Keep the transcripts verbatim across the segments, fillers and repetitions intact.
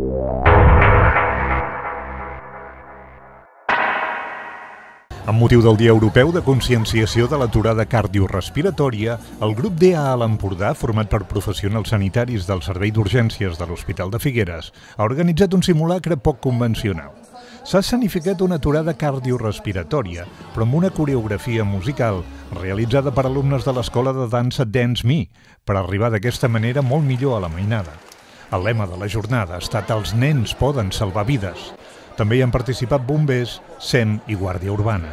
Amb motiu del Dia Europeu de Conscienciació de l'Aturada Cardiorespiratòria, el grup D A a l'Empordà, format per professionals sanitaris del Servei d'Urgències de l'Hospital de Figueres, ha organitzat un simulacre poc convencional. S'ha escenificat una aturada cardiorespiratòria, però amb una coreografia musical realitzada per alumnes de l'escola de dansa Dance Me, per arribar d'aquesta manera molt millor a la mainada. El lema de la jornada ha estat "Els nens poden salvar vides". També hi han participat bombers, S E M i Guàrdia Urbana.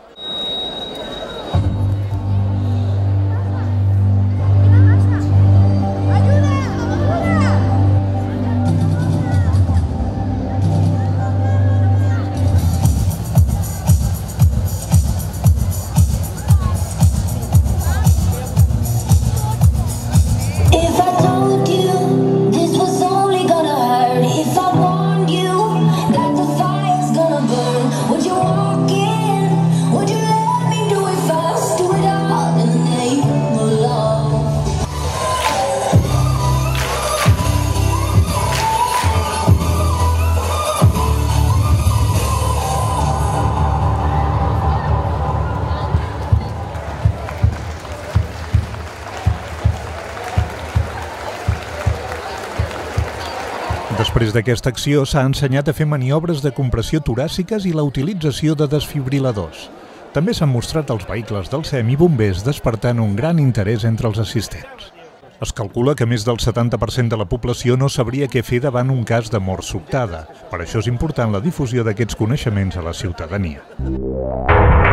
Després d'aquesta acció s'ha ensenyat a fer maniobres de compressió toràciques i la utilització de desfibriladors. També s'han mostrat els vehicles del S E M i bombers despertant un gran interès entre els assistents. Es calcula que més del setanta per cent de la població no sabria què fer davant un cas de mort sobtada. Per això és important la difusió d'aquests coneixements a la ciutadania.